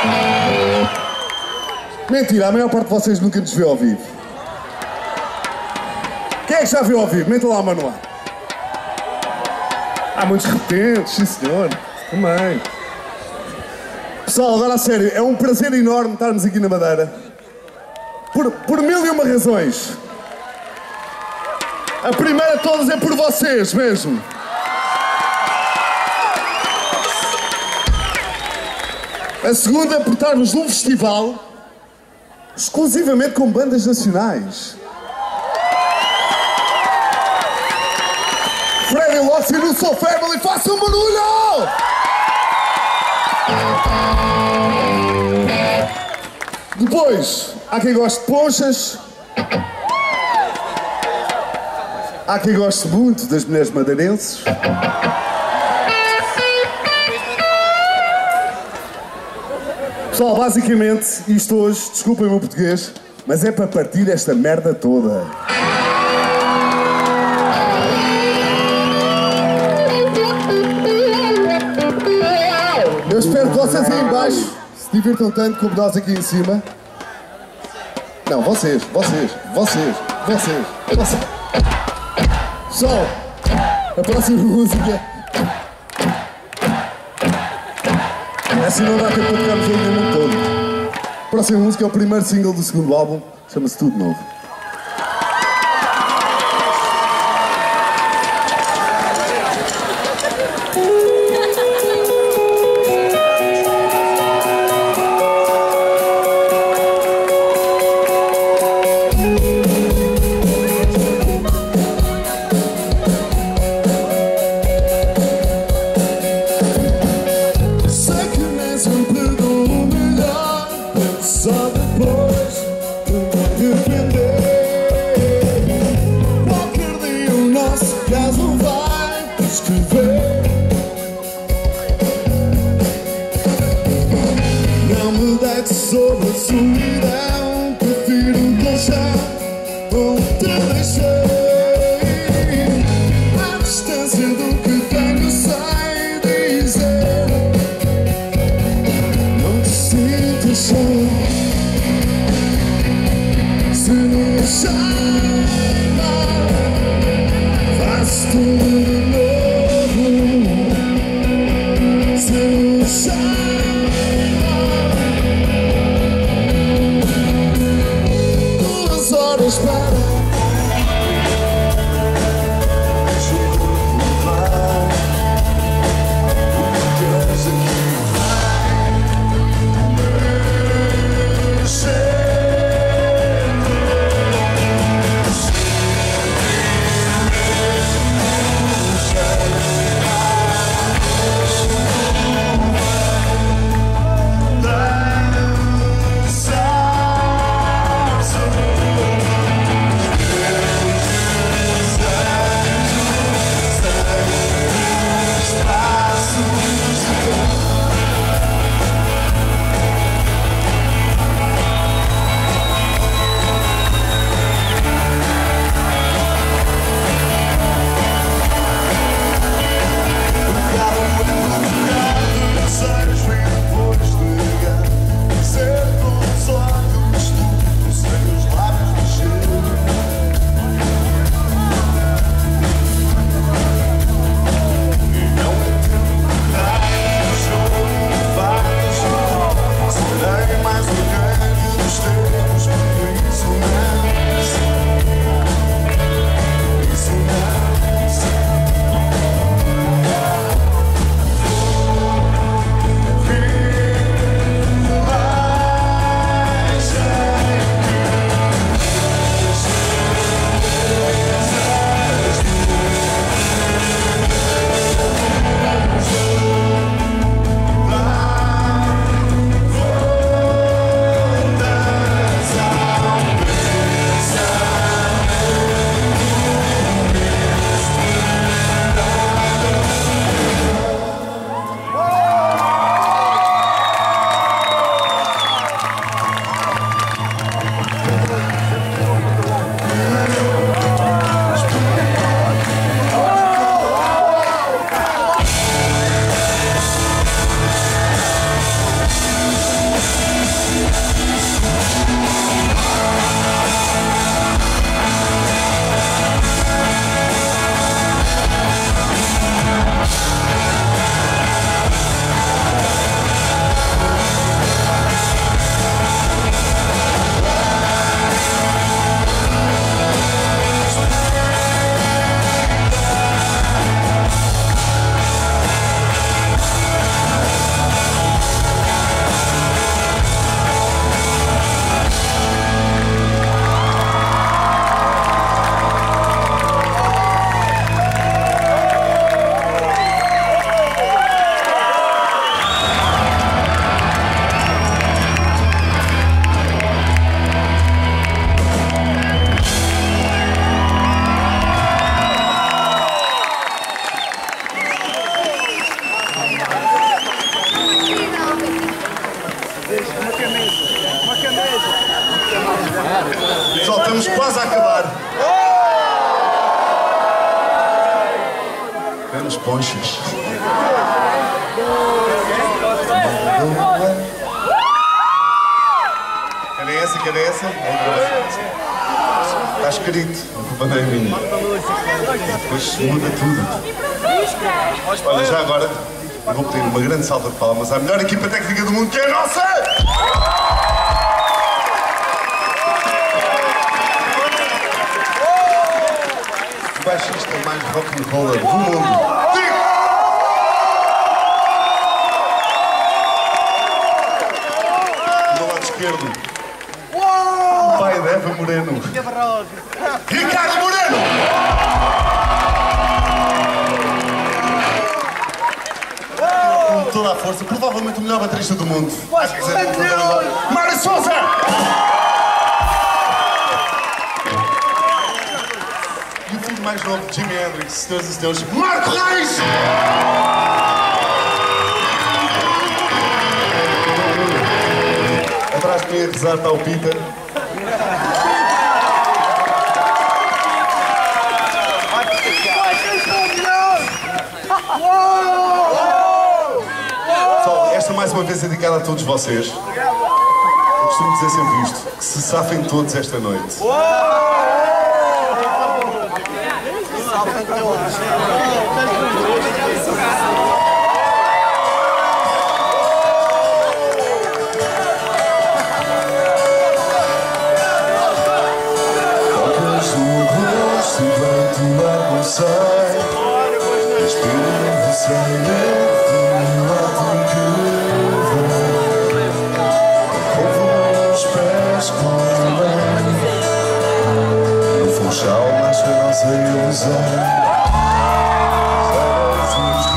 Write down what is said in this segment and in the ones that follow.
Mentira, a maior parte de vocês nunca nos viu ao vivo. Quem é que já viu ao vivo? Menta lá a mão no ar. Há muitos repetentes, sim senhor. Também. Pessoal, agora a sério, é um prazer enorme estarmos aqui na Madeira. Por mil e uma razões. A primeira de todas é por vocês mesmo. A segunda é por estarmos num festival exclusivamente com bandas nacionais. Freddy Locke e no Soul Family, façam barulho! Depois, há quem goste de ponchas. Há quem goste muito das mulheres madeirenses. Pessoal, basicamente, isto hoje, desculpem o meu português, mas é para partir esta merda toda. Eu espero que vocês aí em baixo se divirtam tanto como nós aqui em cima. Não, vocês. Pessoal, a próxima música... Assim não dá tempo para tocarmos ainda o mundo todo. A próxima música é o primeiro single do segundo álbum, chama-se Tudo Novo. Sobre a solidão, prefiro deixar onde te deixei. À distância do que tenho, sei dizer. Não te sintas só. Se me chama, faz tudo de novo. Se me chama, espera. Pessoal, estamos quase a acabar. Grandes ponchas. Querem essa? Querem essa? Está escrito, a culpa não é minha. Depois muda tudo. Olha, já agora, eu vou pedir uma grande salva de palmas à melhor equipa técnica do mundo, que é a nossa! O baixista mais rock'n'roller do mundo. Do lado esquerdo, o pai da Eva Moreno. Ricardo Moreno! Com toda a força, provavelmente o melhor baterista do mundo. Mário Sousa! E o filho mais novo de Jimi Hendrix, senhoras e senhores, Marco Reis! Atrás de mim a rezar está o Peter. Pessoal, esta mais uma vez é dedicada a todos vocês. Eu costumo dizer sempre isto, que se safem todos esta noite. Ilusão.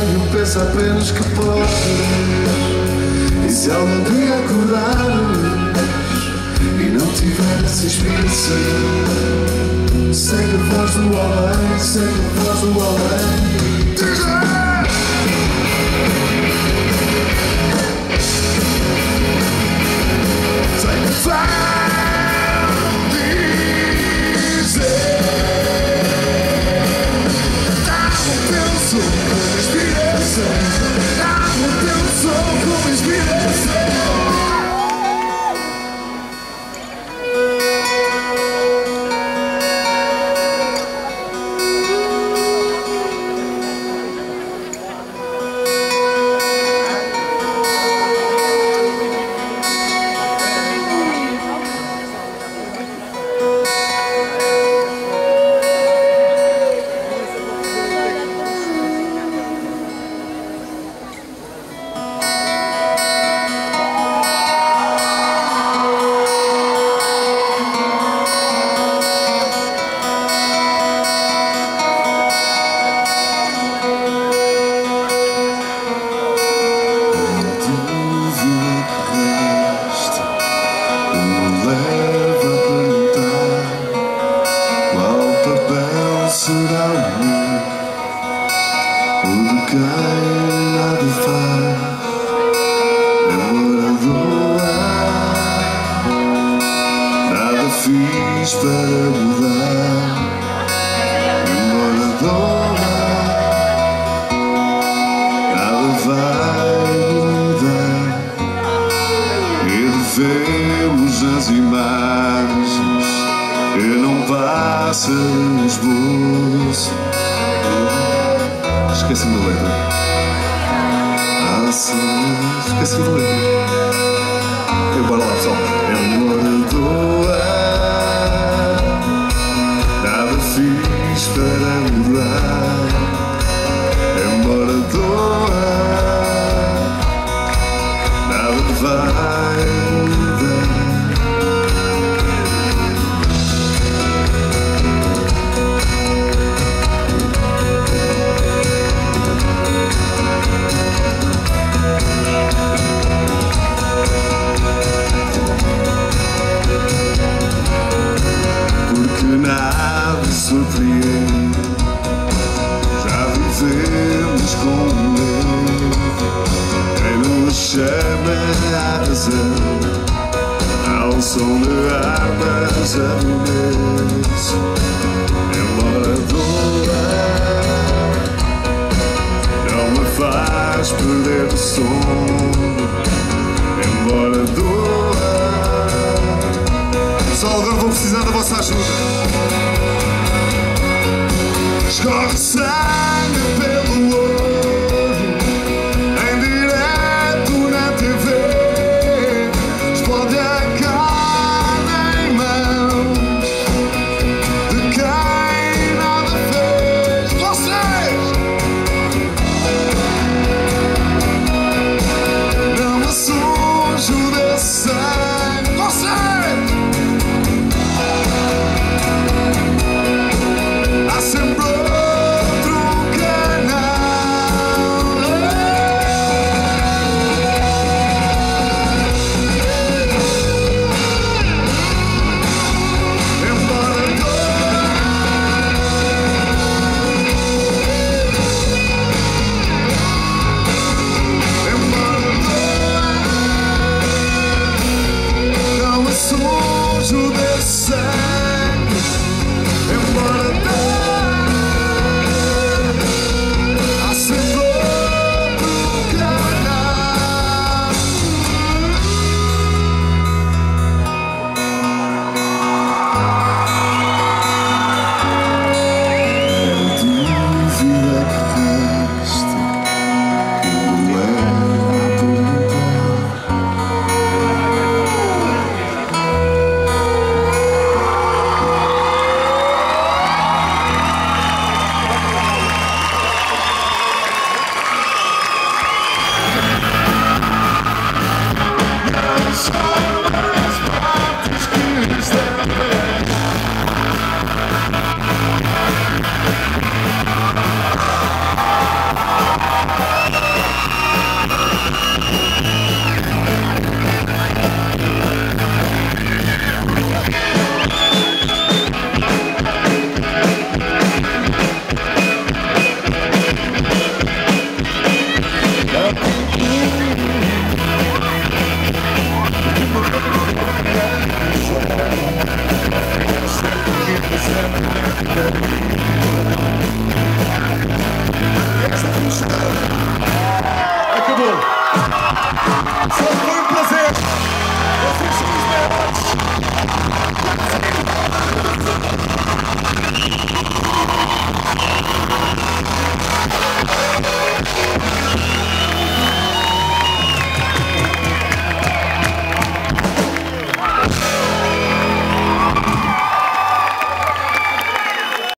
sonho, pensa apenas que podes. E se algum dia acordares e não tiveres inspiração, segue a voz do além, segue a voz do além. Segue a voz. Será o de quem nada faz, namoradora, nada fiz para mudar, namoradora, nada vai mudar, e revemos as imagens que não passa no esboço. Esqueci-me da letra. Esqueci-me da letra. Bora lá, pessoal. Namoradora, nada fiz para mudar. Namoradora, nada vai mudar. Nada surpreende, já vivemos com medo. Quem nos chama a razão, ao som de armas a mover-se. Namoradora, não me faz perder o sono. Namoradora, só agora vou precisar da vossa ajuda. Escorre sangue